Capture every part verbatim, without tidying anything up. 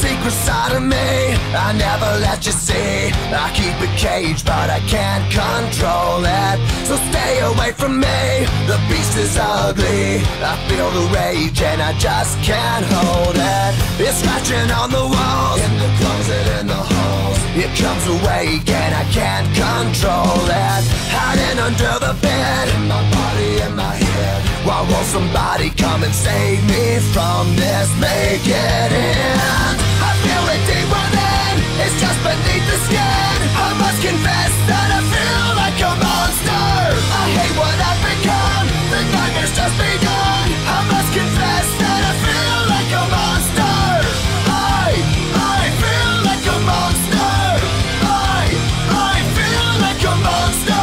secret side of me I never let you see. I keep it caged but I can't control it. So stay away from me, the beast is ugly. I feel the rage and I just can't hold it. It's scratching on the walls, in the closet, in the halls. It comes awake and I can't control it. Hiding under the bed, in my body, in my head. Why won't somebody come and save me from this? Make it end. I feel it deep within, it's just beneath the skin. I must confess that I feel like a monster. I hate what I've become, the nightmare's just begun. I must confess that I feel like a monster. I, I feel like a monster. I, I feel like a monster.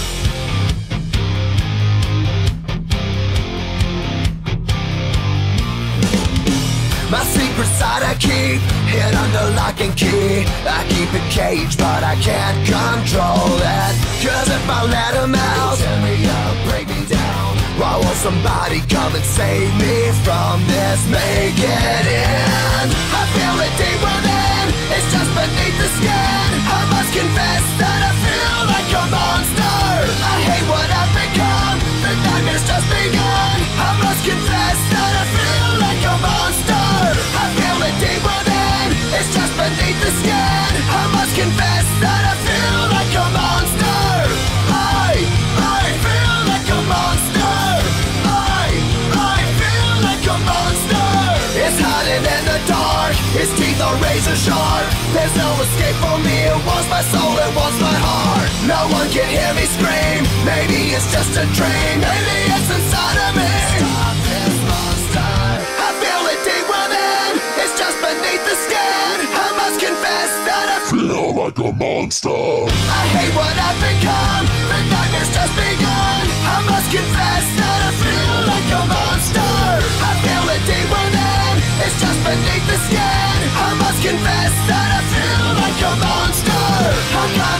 My secret side I keep hid under lock and key. I keep it caged but I can't control it. Cause if I let him out, he'll tear me up, break me down. Why won't somebody come and save me from this? Make it end. I feel it deep within, it's just beneath the skin. I must confess that I feel like a monster. I hate what I've become, the nightmare's just begun. I must confess that I feel like a monster. I feel it deep within, it's just beneath the skin. I must confess that I feel like a monster. I, I feel like a monster. I, I feel like a monster. It's hiding in the dark, its teeth are razor sharp. There's no escape for me, it wants my soul, it wants my heart. No one can hear me scream, maybe it's just a dream. Maybe it's inside of me. Stop this monster. I feel it deep within, it's just beneath the skin. I must confess that I feel like a monster. I hate what I've become, the nightmare's just begun. I must confess that I feel like a monster. I feel it deep within, it's just beneath the skin. I must confess that I feel like a monster. I got